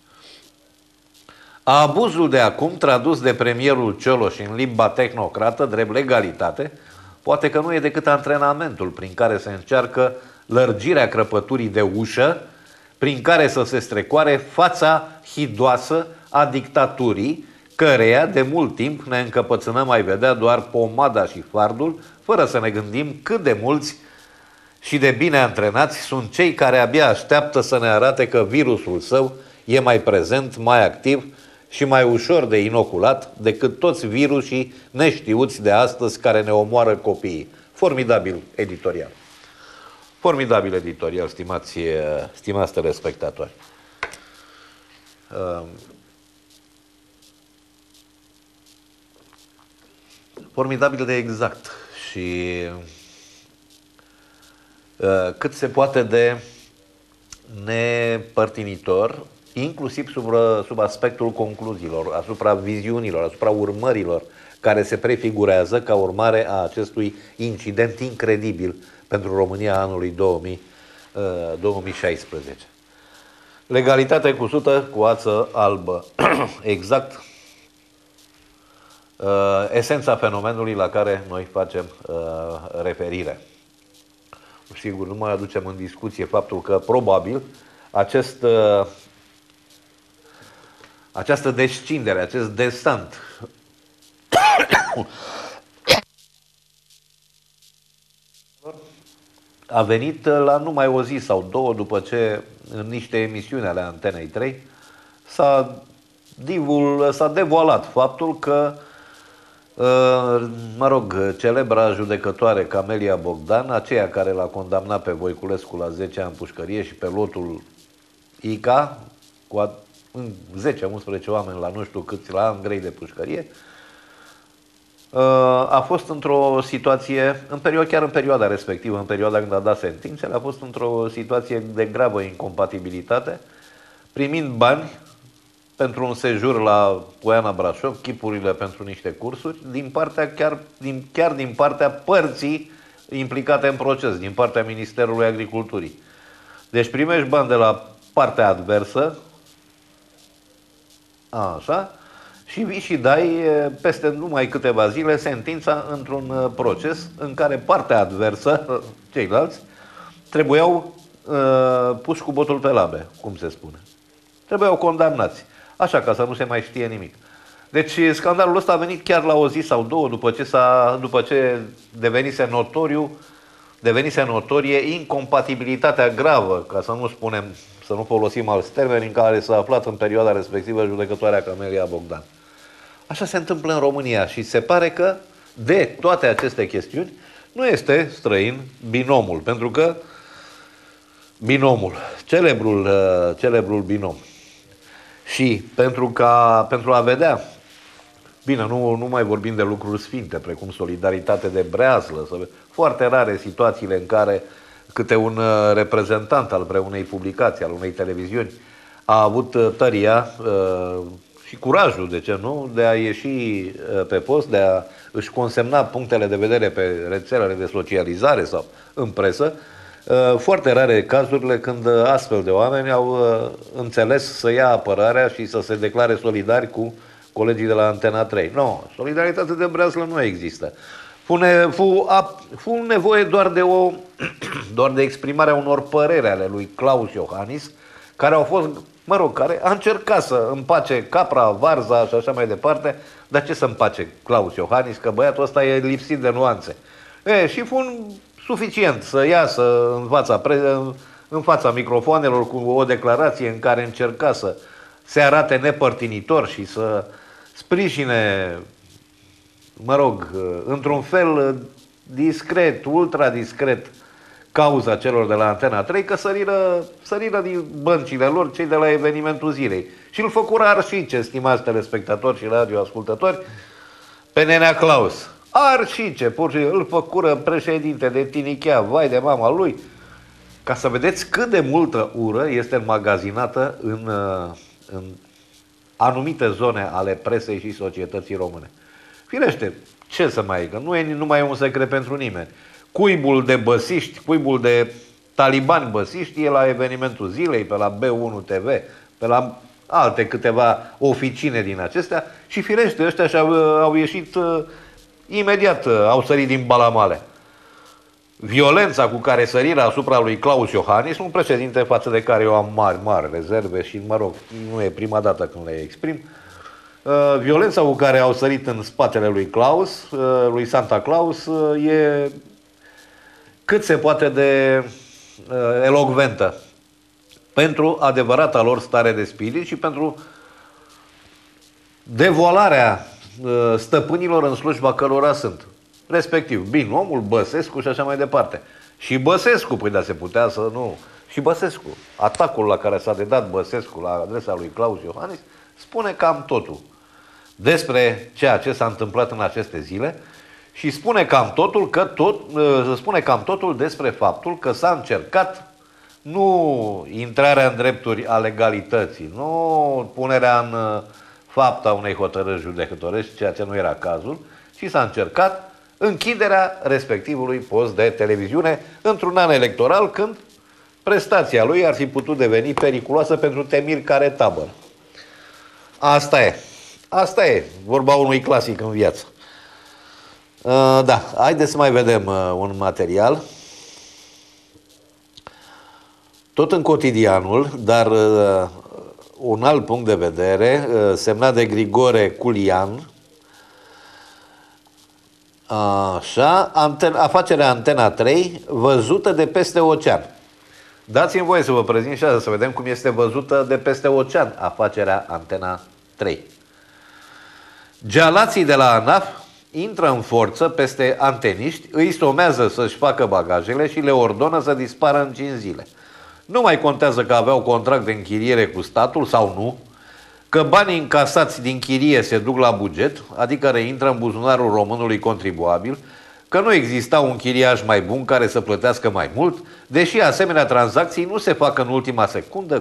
Abuzul de acum, tradus de premierul Cioloș în limba tehnocrată, drept legalitate, poate că nu e decât antrenamentul prin care se încearcă lărgirea crăpăturii de ușă, prin care să se strecoare fața hidoasă a dictaturii, căreia de mult timp ne încăpățânăm ai vedea doar pomada și fardul, fără să ne gândim cât de mulți și de bine antrenați sunt cei care abia așteaptă să ne arate că virusul său e mai prezent, mai activ și mai ușor de inoculat decât toți virusii neștiuți de astăzi care ne omoară copiii. Formidabil editorial. Formidabil editorial, stimați telespectatori. Formidabil de exact și cât se poate de nepărtinitor, inclusiv sub aspectul concluziilor, asupra viziunilor, asupra urmărilor care se prefigurează ca urmare a acestui incident incredibil pentru România anului 2016. Legalitate cusută cu ață albă. Exact esența fenomenului la care noi facem referire. Sigur, nu mai aducem în discuție faptul că probabil această descindere, acest descent a venit la numai o zi sau două după ce în niște emisiuni ale Antenei 3 s-a devoalat faptul că celebra judecătoare Camelia Bogdan, aceea care l-a condamnat pe Voiculescu la 10 ani pușcărie și pe lotul ICA, cu 10-11 oameni la nu știu câți la ani grei de pușcărie, a fost într-o situație, chiar în perioada respectivă, în perioada când a dat sentințele, a fost într-o situație de gravă incompatibilitate, primind bani pentru un sejur la Poiana Brașov, chipurile pentru niște cursuri, chiar din partea părții implicate în proces, din partea Ministerului Agriculturii. Deci primești bani de la partea adversă, așa, și vii și dai peste numai câteva zile sentința într-un proces în care partea adversă, ceilalți, trebuiau puși cu botul pe labe, cum se spune. Trebuiau condamnați. Așa, ca să nu se mai știe nimic. Deci scandalul ăsta a venit chiar la o zi sau două după ce devenise notorie incompatibilitatea gravă, ca să nu spunem, să nu folosim alți termeni, în care s-a aflat în perioada respectivă judecătoarea Camelia Bogdan. Așa se întâmplă în România și se pare că de toate aceste chestiuni nu este străin binomul, pentru că binomul, celebrul binom. Și pentru a vedea, bine, nu mai vorbim de lucruri sfinte, precum solidaritate de breazlă, foarte rare situațiile în care câte un reprezentant al vreunei publicații, al unei televiziuni, a avut tăria și curajul, de ce nu, de a ieși pe post, de a își consemna punctele de vedere pe rețelele de socializare sau în presă. Foarte rare cazurile când astfel de oameni au înțeles să ia apărarea și să se declare solidari cu colegii de la Antena 3. Nu, solidaritate de breaslă nu există. Fu nevoie doar de exprimarea unor păreri ale lui Klaus Iohannis, care au fost, care a încercat să împace capra, varza și așa mai departe. Dar ce să împace Klaus Iohannis? Că băiatul ăsta e lipsit de nuanțe. Și fu suficient să iasă în fața microfoanelor cu o declarație în care încerca să se arate nepărtinitor și să sprijine, într-un fel discret, ultra discret, cauza celor de la Antena 3, că săriră din băncile lor cei de la evenimentul zilei. Și îl făcură arșice, stimați telespectatori și radioascultători, pe nenea Klaus. Arșice, pur și îl făcură președinte de tinichea, vai de mama lui, ca să vedeți cât de multă ură este înmagazinată în anumite zone ale presei și societății române. Firește, ce să mai e, că nu mai e un secret pentru nimeni. Cuibul de băsiști, cuibul de talibani băsiști e la evenimentul zilei, pe la B1 TV, pe la alte câteva oficine din acestea și firește, ăștia au ieșit imediat, au sărit din balamale. Violența cu care sărirea asupra lui Klaus Iohannis, un președinte față de care eu am mari rezerve și, nu e prima dată când le exprim, violența cu care au sărit în spatele lui Santa Claus, e cât se poate de elocventă pentru adevărata lor stare de spirit și pentru devoalarea stăpânilor în slujba cărora sunt. Respectiv, binomul, Băsescu și așa mai departe. Și Băsescu, păi da, se putea să nu... Și Băsescu, atacul la care s-a dedat Băsescu la adresa lui Klaus Iohannis, spune cam totul despre ceea ce s-a întâmplat în aceste zile și spune cam totul despre faptul că s-a încercat nu intrarea în drepturi a legalității, nu punerea în fapta unei hotărâri judecătorești, ceea ce nu era cazul, ci s-a încercat închiderea respectivului post de televiziune într-un an electoral când prestația lui ar fi putut deveni periculoasă pentru temiri care tabără. Asta e vorba unui clasic în viață. Da, haideți să mai vedem un material. Tot în Cotidianul, dar un alt punct de vedere, semnat de Grigore Culian. Așa, afacerea Antena 3 văzută de peste ocean. Dați-mi voie să vă prezint și asta, să vedem cum este văzută de peste ocean afacerea Antena 3. Gealații de la ANAF intră în forță peste anteniști, îi somează să-și facă bagajele și le ordonă să dispară în 5 zile. Nu mai contează că aveau contract de închiriere cu statul sau nu, că banii încasați din chirie se duc la buget, adică reintră în buzunarul românului contribuabil, că nu exista un chiriaș mai bun care să plătească mai mult, deși asemenea tranzacții nu se fac în ultima secundă,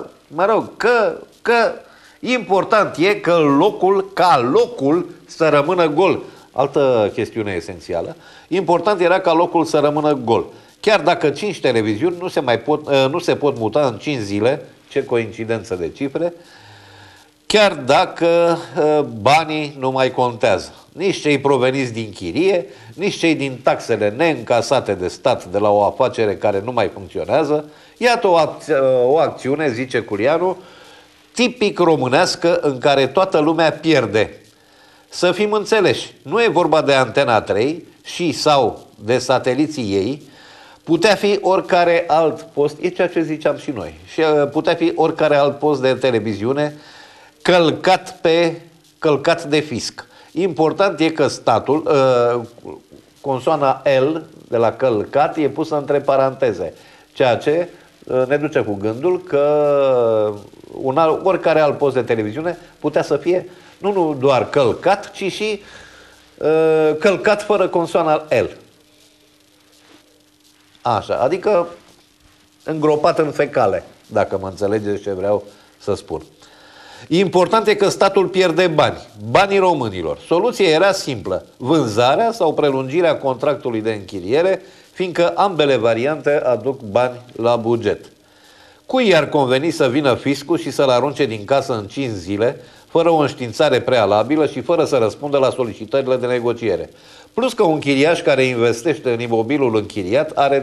că important e că locul să rămână gol. Altă chestiune esențială. Important era ca locul să rămână gol. Chiar dacă 5 televiziuni nu se pot muta în 5 zile, ce coincidență de cifre, chiar dacă banii nu mai contează. Nici cei proveniți din chirie, nici cei din taxele neîncasate de stat de la o afacere care nu mai funcționează. Iată o acțiune, zice Culianu, tipic românească în care toată lumea pierde. Să fim înțeleși, nu e vorba de Antena 3 și sau de sateliții ei, putea fi oricare alt post, e ceea ce ziceam și noi, și putea fi oricare alt post de televiziune călcat de fisc. Important e că statul, consoana L de la călcat e pusă între paranteze, ceea ce ne duce cu gândul că oricare alt post de televiziune putea să fie nu doar călcat, ci și călcat fără consoana L. Așa, adică îngropat în fecale, dacă mă înțelegeți ce vreau să spun. Important e că statul pierde bani, banii românilor. Soluția era simplă, vânzarea sau prelungirea contractului de închiriere, fiindcă ambele variante aduc bani la buget. Cui i-ar conveni să vină fiscul și să-l arunce din casă în 5 zile, fără o înștiințare prealabilă și fără să răspundă la solicitările de negociere? Plus că un chiriaș care investește în imobilul închiriat are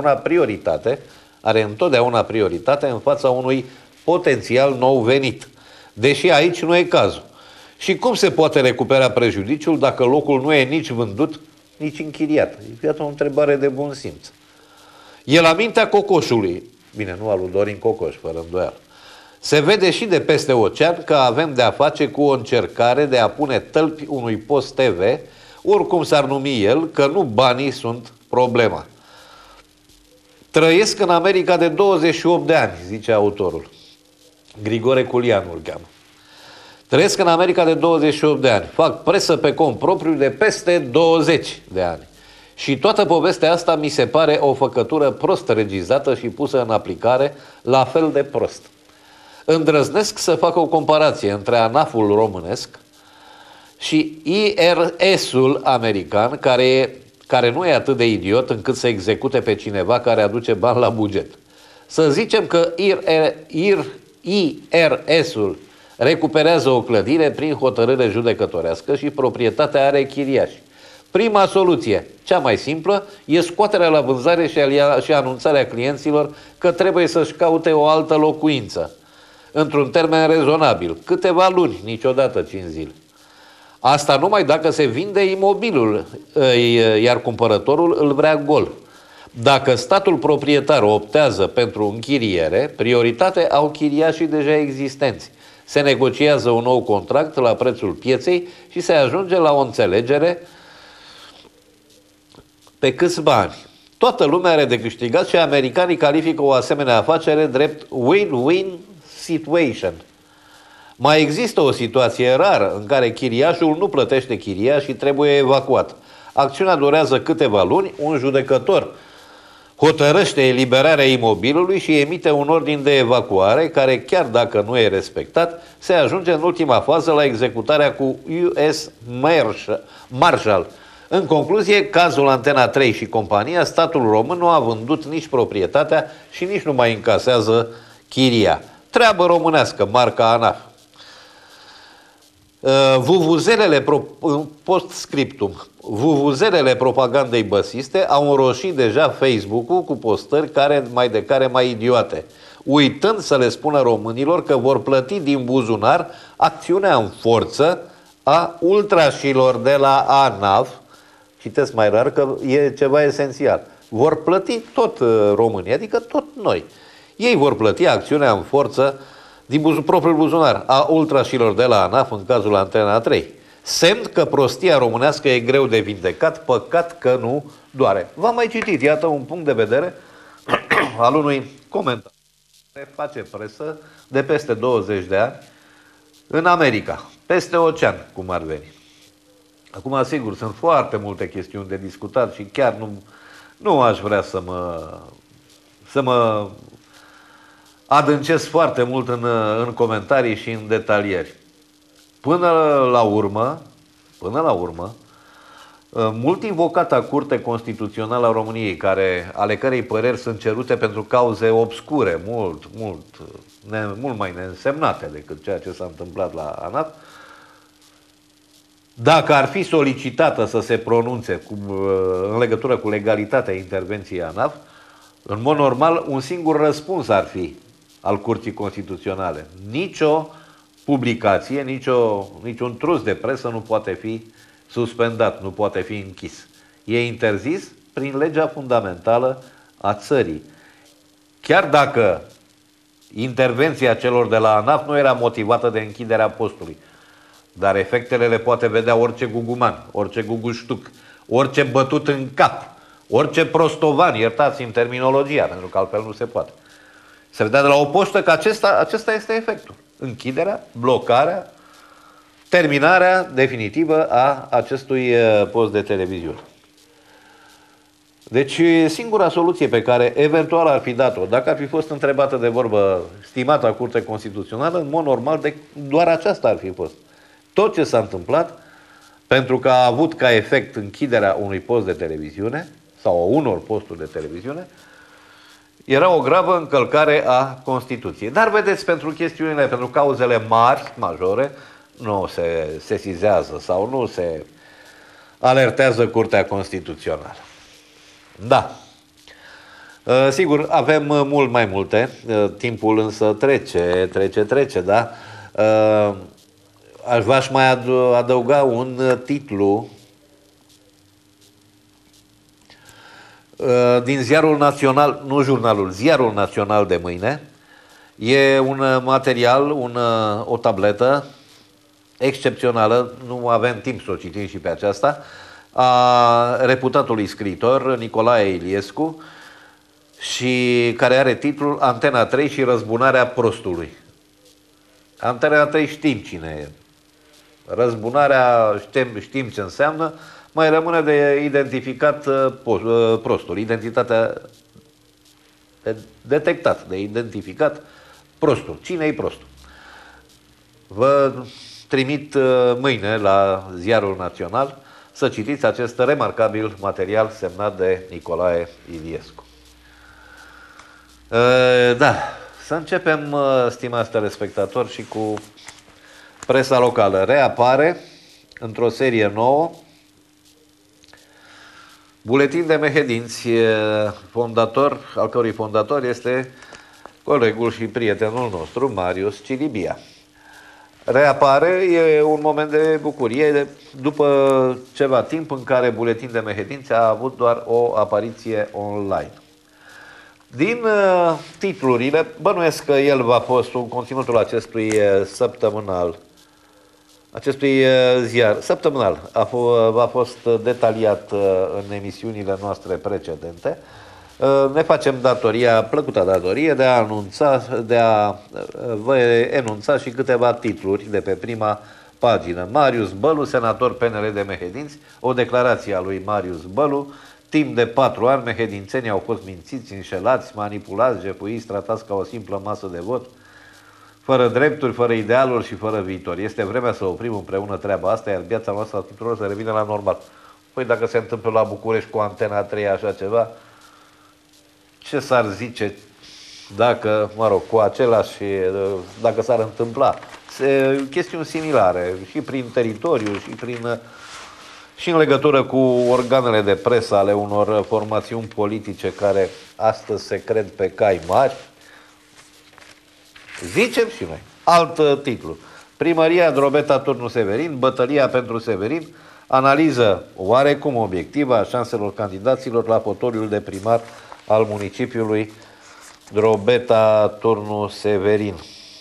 întotdeauna prioritate în fața unui potențial nou venit. Deși aici nu e cazul. Și cum se poate recupera prejudiciul dacă locul nu e nici vândut, nici închiriat? Iată o întrebare de bun simț. E la mintea cocoșului, bine, nu al lui Dorin Cocoș, fără îndoială. Se vede și de peste ocean că avem de a face cu o încercare de a pune tălpi unui post TV, oricum s-ar numi el, că nu banii sunt problema. Trăiesc în America de 28 de ani, zice autorul. Grigore Culianu îl cheamă. Trăiesc în America de 28 de ani. Fac presă pe cont propriu de peste 20 de ani. Și toată povestea asta mi se pare o făcătură prost regizată și pusă în aplicare la fel de prost. Îndrăznesc să fac o comparație între ANAF-ul românesc și IRS-ul american, care nu e atât de idiot încât să execute pe cineva care aduce bani la buget. Să zicem că IRS-ul recuperează o clădire prin hotărâre judecătorească și proprietatea are chiriași. Prima soluție, cea mai simplă, e scoaterea la vânzare și anunțarea clienților că trebuie să-și caute o altă locuință, într-un termen rezonabil, câteva luni, niciodată 5 zile. Asta numai dacă se vinde imobilul, iar cumpărătorul îl vrea gol. Dacă statul proprietar optează pentru închiriere, prioritate au chiriașii deja existenți. Se negociază un nou contract la prețul pieței și se ajunge la o înțelegere pe câțiva ani. Toată lumea are de câștigat și americanii califică o asemenea afacere drept win-win situation. Mai există o situație rară în care chiriașul nu plătește chiria și trebuie evacuat. Acțiunea durează câteva luni, un judecător hotărăște eliberarea imobilului și emite un ordin de evacuare care, chiar dacă nu e respectat, se ajunge în ultima fază la executarea cu US Marshal. În concluzie, cazul Antena 3 și compania, statul român nu a vândut nici proprietatea și nici nu mai încasează chiria. Treabă românească, marca ANAF. Vuvuzelele propagandei băsiste au înroșit deja Facebook-ul cu postări care mai idiote, uitând să le spună românilor că vor plăti din buzunar acțiunea în forță a ultrașilor de la ANAF. Citesc mai rar că e ceva esențial. Vor plăti tot românii, adică tot noi. Ei vor plăti acțiunea în forță din propriul buzunar a ultrașilor de la ANAF în cazul Antena 3. Semn că prostia românească e greu de vindecat, păcat că nu doare. V-am mai citit, iată un punct de vedere al unui comentator care face presă de peste 20 de ani în America, peste ocean, cum ar veni. Acum, sigur, sunt foarte multe chestiuni de discutat și chiar nu aș vrea să mă adâncesc foarte mult în comentarii și în detalieri. Până la urmă, mult invocata Curte Constituțională a României, ale cărei păreri sunt cerute pentru cauze obscure, mult mai neînsemnate decât ceea ce s-a întâmplat la ANAF, dacă ar fi solicitată să se pronunțe în legătură cu legalitatea intervenției ANAF, în mod normal, un singur răspuns ar fi: al Curții Constituționale. Nicio publicație, niciun trus de presă nu poate fi suspendat, nu poate fi închis. E interzis prin legea fundamentală a țării. Chiar dacă intervenția celor de la ANAF nu era motivată de închiderea postului, dar efectele le poate vedea orice guguman, orice guguștuc, orice bătut în cap, orice prostovan, iertați-mi terminologia, pentru că altfel nu se poate. Se vedea de la o poștă că acesta este efectul. Închiderea, blocarea, terminarea definitivă a acestui post de televiziune. Deci singura soluție pe care eventual ar fi dat-o, dacă ar fi fost întrebată de vorbă stimata Curte Constituțională, în mod normal doar aceasta ar fi fost. Tot ce s-a întâmplat, pentru că a avut ca efect închiderea unui post de televiziune sau a unor posturi de televiziune, era o gravă încălcare a Constituției. Dar vedeți, pentru cauzele mari, majore, nu se sesizează sau nu se alertează Curtea Constituțională. Da. Sigur, avem mult mai multe. Timpul însă trece, da? V-aș mai adăuga un titlu din Ziarul Național, nu jurnalul, Ziarul Național de mâine. E un material, o tabletă excepțională, nu avem timp să o citim și pe aceasta, a reputatului scriitor Nicolae Iliescu, și care are titlul Antena 3 și răzbunarea prostului. Antena 3 știm cine e. Răzbunarea știm ce înseamnă, mai rămâne de identificat prostul, identitatea de detectat, de identificat prostul. Cine e prostul? Vă trimit mâine la Ziarul Național să citiți acest remarcabil material semnat de Nicolae Iliescu. Da, să începem, stimați telespectatori, și cu presa locală. Reapare într-o serie nouă Buletin de Mehedinți, al cărui fondator este colegul și prietenul nostru, Marius Cilibia. Reapare, e un moment de bucurie după ceva timp în care Buletin de Mehedinți a avut doar o apariție online. Din titlurile, bănuiesc că el va fost conținutul acestui săptămânal, acestui ziar săptămânal, a fost detaliat în emisiunile noastre precedente. Ne facem plăcuta datorie de a vă enunța și câteva titluri de pe prima pagină. Marius Bălu, senator PNL de Mehedinți, o declarație a lui Marius Bălu: timp de 4 ani, mehedințenii au fost mințiți, înșelați, manipulați, jefuiți, tratați ca o simplă masă de vot, fără drepturi, fără idealuri și fără viitor. Este vremea să oprim împreună treaba asta, iar viața noastră a tuturor să revină la normal. Păi dacă se întâmplă la București cu Antena 3 așa ceva, ce s-ar zice dacă, mă rog, cu același, dacă s-ar întâmpla chestiuni similare și prin teritoriu și în legătură cu organele de presă ale unor formațiuni politice care astăzi se cred pe cai mari? Zicem și noi. Alt titlu. Primăria Drobeta Turnu Severin, bătălia pentru Severin, analiză oarecum obiectivă a șanselor candidaților la fotoliul de primar al municipiului Drobeta Turnu Severin.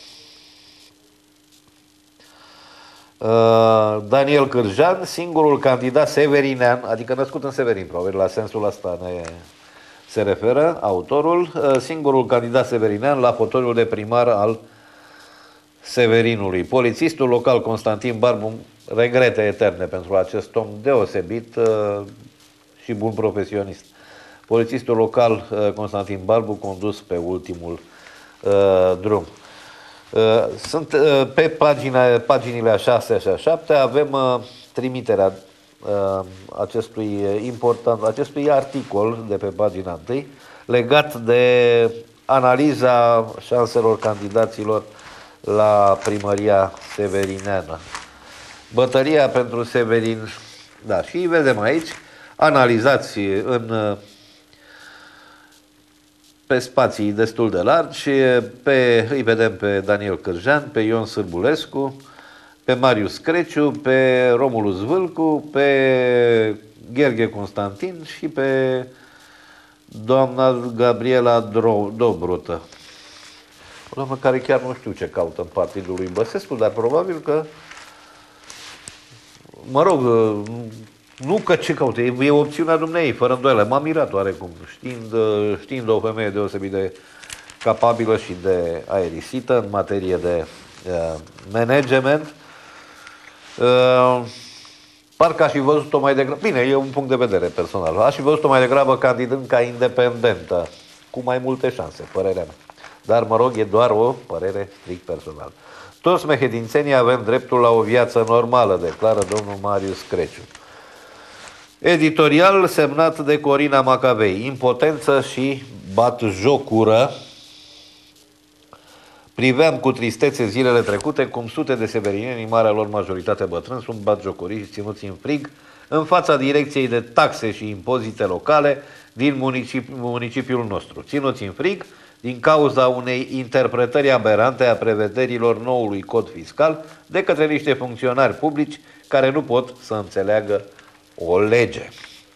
Daniel Cârjan, singurul candidat severinean, adică născut în Severin, probabil la sensul ăsta se referă autorul, singurul candidat severinean la fotoliul de primar al Severinului. Polițistul local Constantin Barbu, regrete eterne pentru acest om deosebit și bun profesionist. Polițistul local Constantin Barbu, condus pe ultimul drum. Sunt pe paginile a 6 și a 7 avem trimiterea acestui articol de pe pagina 1 legat de analiza șanselor candidaților la primăria severineană. Bătălia pentru Severin. Da, și vedem aici analizați pe spații destul de largi, îi vedem pe Daniel Cârjean, pe Ion Sârbulescu, pe Marius Creciu, pe Romulus Vâlcu, pe Gheorghe Constantin și pe doamna Gabriela Dobrută. O doamnă care chiar nu știu ce caută în partidul lui Băsescu, dar probabil că, mă rog, nu că ce caută, e opțiunea dumneei, fără îndoială. M-am mirat oarecum, știind o femeie deosebit de capabilă și de aerisită în materie de management. Parcă aș fi văzut-o mai degrabă, bine, e un punct de vedere personal, aș fi văzut-o mai degrabă candidând ca independentă, cu mai multe șanse, părerea mea. Dar, mă rog, e doar o părere strict personală. Toți mehedințenii avem dreptul la o viață normală, declară domnul Marius Creciu. Editorial semnat de Corina Macavei. Impotență și batjocură. Priveam cu tristețe zilele trecute cum sute de severineni, în marea lor majoritate bătrâni, sunt batjocoriți ținuți în frig în fața direcției de taxe și impozite locale din municipiul nostru. Ținuți în frig din cauza unei interpretări aberante a prevederilor noului cod fiscal de către niște funcționari publici care nu pot să înțeleagă o lege.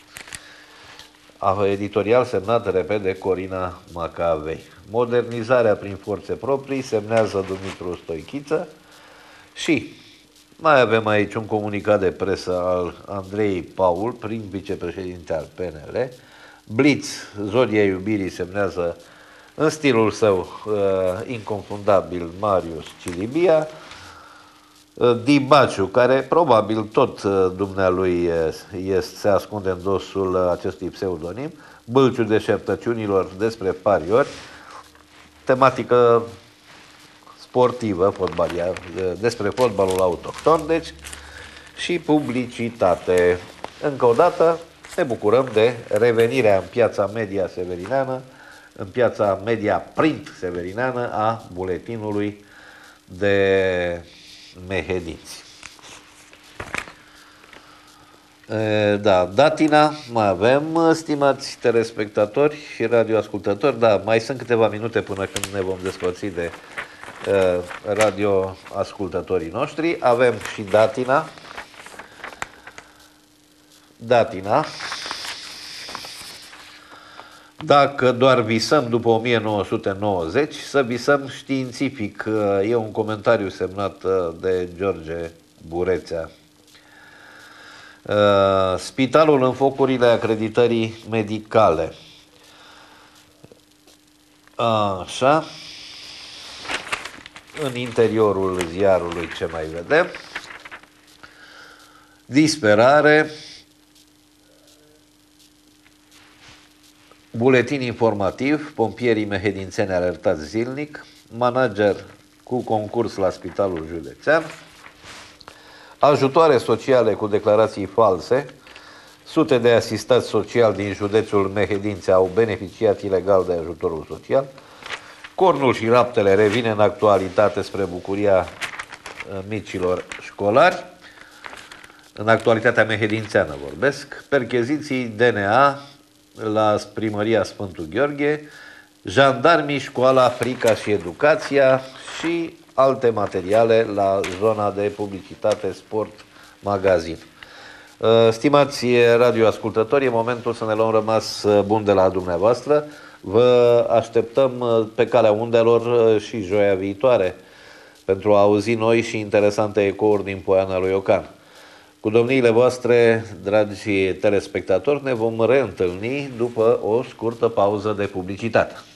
Editorial semnat, repet, de Corina Macavei. Modernizarea prin forțe proprii, semnează Dumitru Stoichiță. Și mai avem aici un comunicat de presă al Andrei Paul, prim vicepreședinte al PNL. Blitz, Zodia Iubirii, semnează în stilul său inconfundabil Marius Cilibia. Dibaciu, care probabil tot dumnealui se ascunde în dosul acestui pseudonim, Bâlciu deșertăciunilor despre pariori, tematică sportivă, despre fotbalul autohton, deci, și publicitate. Încă o dată ne bucurăm de revenirea în piața media severineană, în piața media print severineană a buletinului de mehedinți. Da, datina mai avem, stimați telespectatori și radioascultători. Da, mai sunt câteva minute până când ne vom despărți de radioascultătorii noștri. Avem și datina. Datina. Dacă doar visăm după 1990, să visăm științific. E un comentariu semnat de George Burețea. Spitalul în focurile acreditării medicale. Așa. În interiorul ziarului ce mai vedem? Disperare. Buletin informativ, pompierii mehedințeni alertați zilnic, manager cu concurs la Spitalul Județean, ajutoare sociale cu declarații false, sute de asistați sociali din județul Mehedințe au beneficiat ilegal de ajutorul social, cornul și laptele revine în actualitate spre bucuria micilor școlari, în actualitatea mehedințeană vorbesc, percheziții DNA la primăria Sfântul Gheorghe, jandarmii, școala, frica și educația și alte materiale la zona de publicitate, sport, magazin. Stimați radioascultători, e momentul să ne luăm rămas bun de la dumneavoastră. Vă așteptăm pe calea undelor și joia viitoare pentru a auzi noi și interesante ecouri din Poiana lui Ocan. Cu domniile voastre, dragi telespectatori, ne vom reîntâlni după o scurtă pauză de publicitate.